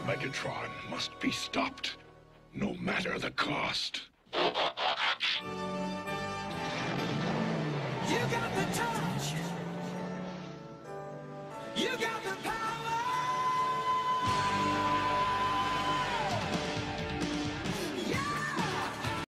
Megatron must be stopped, no matter the cost. You got the time.